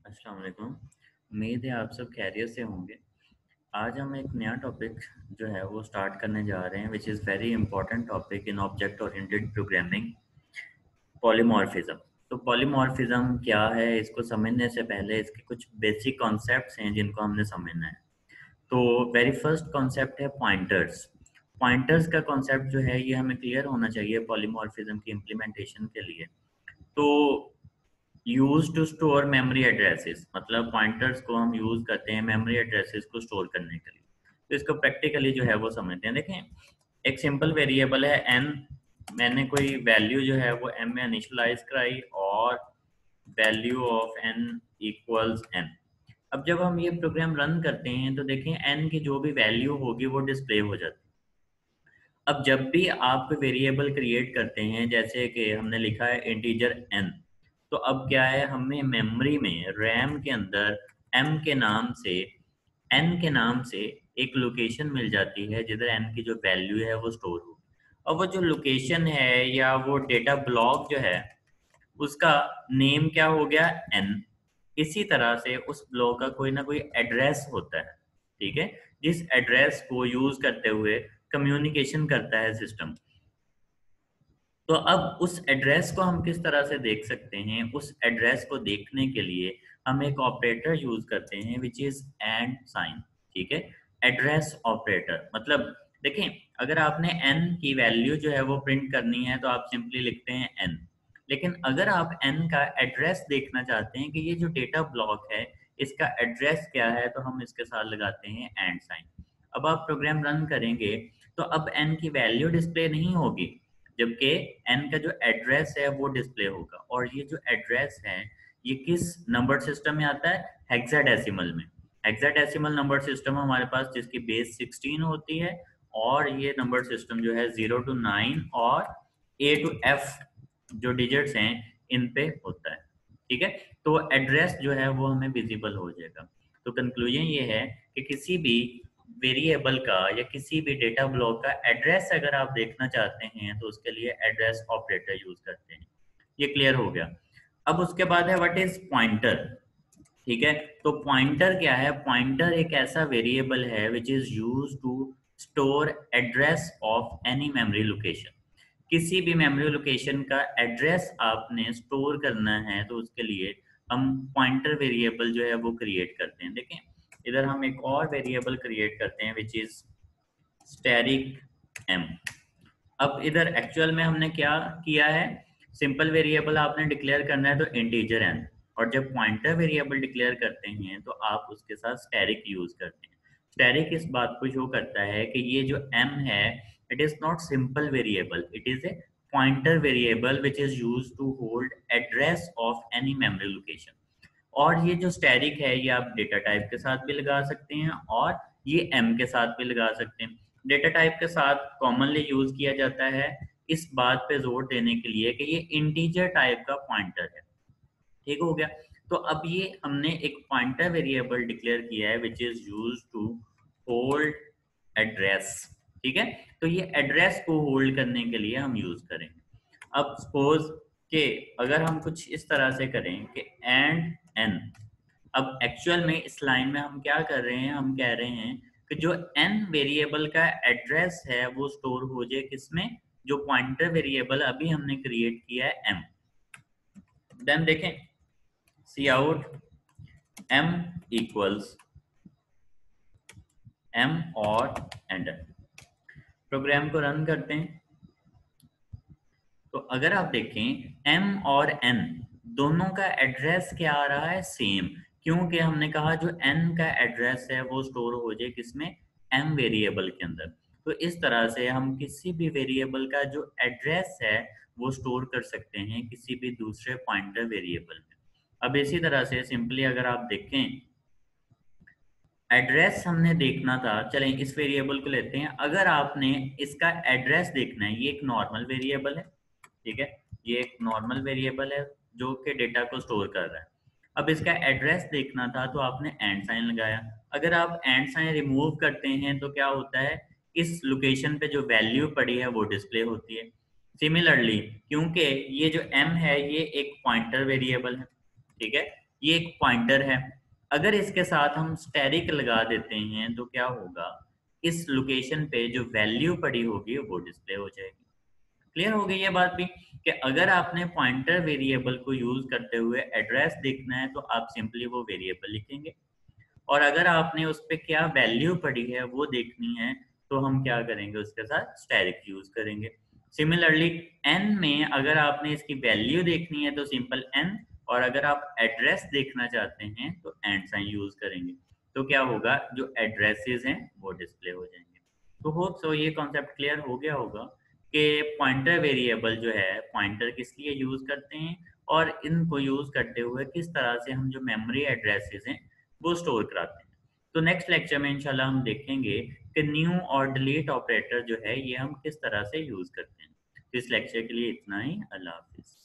अस्सलाम वालेकुम। उम्मीद है आप सब खैरियत से होंगे। आज हम एक नया टॉपिक जो है वो स्टार्ट करने जा रहे हैं which is very important topic in object oriented programming, polymorphism. तो पॉलीमॉर्फिज्म क्या है, इसको समझने से पहले इसके कुछ बेसिक कॉन्सेप्ट्स हैं जिनको हमने समझना है। तो वेरी फर्स्ट कॉन्सेप्ट है पॉइंटर्स। पॉइंटर्स का कॉन्सेप्ट जो है ये हमें क्लियर होना चाहिए पॉलीमॉर्फिज्म की इम्प्लीमेंटेशन के लिए। तो use to store memory addresses, मतलब पॉइंटर्स को हम यूज करते हैं मेमोरी एड्रेसेस को स्टोर करने के लिए। तो इसको प्रैक्टिकली जो है वो समझते हैं। देखें, एक सिंपल वेरिएबल है n। मैंने कोई वैल्यू जो है वो m में इनिशियलाइज कराई और value of n equals n। अब जब हम ये प्रोग्राम रन करते हैं तो देखें n की जो भी वैल्यू होगी वो डिस्प्ले हो जाती है। अब जब भी आप कोई वेरिएबल क्रिएट करते हैं, जैसे कि हमने लिखा है इंटीजर n, तो अब क्या है, हमें मेमोरी में रैम के अंदर m के नाम से n के नाम से एक लोकेशन मिल जाती है जिधर n की जो वैल्यू है वो स्टोर हो। और वो जो लोकेशन है या वो डेटा ब्लॉक जो है उसका नेम क्या हो गया, n। इसी तरह से उस ब्लॉक का कोई ना कोई एड्रेस होता है, ठीक है, जिस एड्रेस को यूज करते हुए कम्युनिकेशन करता है सिस्टम। तो अब उस एड्रेस को हम किस तरह से देख सकते हैं, उस एड्रेस को देखने के लिए हम एक ऑपरेटर यूज करते हैं विच इज एंड साइन, ठीक है। एड्रेस ऑपरेटर मतलब, देखें, अगर आपने n की वैल्यू जो है वो प्रिंट करनी है तो आप सिंपली लिखते हैं n। लेकिन अगर आप n का एड्रेस देखना चाहते हैं कि ये जो डेटा ब्लॉक है इसका एड्रेस क्या है, तो हम इसके साथ लगाते हैं एंड साइन। अब आप प्रोग्राम रन करेंगे तो अब n की वैल्यू डिस्प्ले नहीं होगी, जबकि n का जो एड्रेस है वो डिस्प्ले होगा। और ये जो एड्रेस है ये किस नंबर सिस्टम में आता है, हेक्साडेसिमल में। हेक्साडेसिमल नंबर सिस्टम हमारे पास जिसकी बेस 16 होती है, और ये नंबर सिस्टम जो है 0 to 9 और A to F जो डिजिट्स हैं इन पे होता है, ठीक है। तो एड्रेस जो है वो हमें विजिबल हो जाएगा। तो कंक्लूजन ये है कि किसी भी वेरिएबल का या किसी भी डेटा ब्लॉक का एड्रेस अगर आप देखना चाहते हैं तो उसके लिए एड्रेस ऑपरेटर यूज करते हैं। ये क्लियर हो गया। अब उसके बाद है व्हाट इज पॉइंटर, ठीक है। तो पॉइंटर क्या है, पॉइंटर एक ऐसा वेरिएबल है which is use to store address of any memory location. किसी भी मेमोरी लोकेशन का एड्रेस आपने स्टोर करना है तो उसके लिए हम पॉइंटर वेरिएबल जो है वो क्रिएट करते हैं। देखें, इधर हम एक और वेरिएबल क्रिएट करते हैं विच इज स्टैटिक एम। अब इधर एक्चुअल में हमने क्या किया है, सिंपल वेरिएबल आपने डिक्लेयर करना है तो इंटीजर एन, और जब पॉइंटर वेरिएबल डिक्लेयर करते हैं तो आप उसके साथ स्टैटिक यूज करते हैं। स्टैटिक इस बात को शो करता है कि ये जो m है it is not simple variable, it is a pointer variable which is use to hold address of any memory location. और ये जो स्टैटिक है ये आप डेटा टाइप के साथ भी लगा सकते हैं और ये m के साथ भी लगा सकते हैं। डेटा टाइप के साथ कॉमनली यूज किया जाता है इस बात पे जोर देने के लिए कि ये इंटीजर टाइप का पॉइंटर है, ठीक हो गया। तो अब ये हमने एक पॉइंटर वेरिएबल डिक्लेयर किया है which is use to hold address, ठीक है। तो ये एड्रेस को होल्ड करने के लिए हम यूज करेंगे। अब सपोज के अगर हम कुछ इस तरह से करें कि एंड एन। अब एक्चुअल में इस लाइन में हम क्या कर रहे हैं, हम कह रहे हैं कि जो n वेरिएबल का एड्रेस है वो स्टोर हो जाए किसमें, जो पॉइंटर वेरिएबल अभी हमने क्रिएट किया है m। देन देखें, cout m equals m और एंटर। प्रोग्राम को रन करते हैं तो अगर आप देखें m और n दोनों का एड्रेस क्या आ रहा है, सेम। क्योंकि हमने कहा जो n का एड्रेस है वो स्टोर हो जाए किसमें, m वेरिएबल के अंदर। तो इस तरह से हम किसी भी वेरिएबल का जो एड्रेस है वो स्टोर कर सकते हैं किसी भी दूसरे पॉइंटर वेरिएबल में। अब इसी तरह से सिंपली अगर आप देखें, एड्रेस हमने देखना था, चलें इस वेरिएबल को लेते हैं। अगर आपने इसका एड्रेस देखना है, ये एक नॉर्मल वेरिएबल है, ठीक है, ये एक नॉर्मल वेरिएबल है जो कि डेटा को स्टोर कर रहा है। अब इसका एड्रेस देखना था तो आपने एंड साइन लगाया। अगर आप एंड साइन रिमूव करते हैं तो क्या होता है, इस लोकेशन पे जो वैल्यू पड़ी है वो डिस्प्ले होती है। सिमिलरली क्योंकि ये जो m है ये एक पॉइंटर वेरिएबल है, ठीक है, ये एक पॉइंटर है। अगर इसके साथ हम स्टैरिक लगा देते हैं तो क्या होगा, इस लोकेशन पे जो वैल्यू पड़ी होगी वो डिस्प्ले हो जाएगी। क्लियर हो गई ये बात भी, कि अगर आपने पॉइंटर वेरिएबल को यूज करते हुए एड्रेस देखना है तो आप सिंपली वो वेरिएबल लिखेंगे, और अगर आपने उस पर क्या वैल्यू पड़ी है वो देखनी है तो हम क्या करेंगे, उसके साथ स्टैरिक यूज करेंगे। सिमिलरली एन में अगर आपने इसकी वैल्यू देखनी है तो सिंपल एन, और अगर आप एड्रेस देखना चाहते हैं तो एंड साइन यूज करेंगे। तो क्या होगा, जो एड्रेसेस हैं वो डिस्प्ले हो जाएंगे। तो होप सो ये कॉन्सेप्ट क्लियर हो गया होगा कि पॉइंटर वेरिएबल जो है, पॉइंटर किस लिए यूज करते हैं और इनको यूज करते हुए किस तरह से हम जो मेमोरी एड्रेसेस हैं वो स्टोर कराते हैं। तो नेक्स्ट लेक्चर में इंशाल्लाह हम देखेंगे कि न्यू और डिलीट ऑपरेटर जो है ये हम किस तरह से यूज करते हैं। तो इस लेक्चर के लिए इतना ही। अल्लाह हाफिज।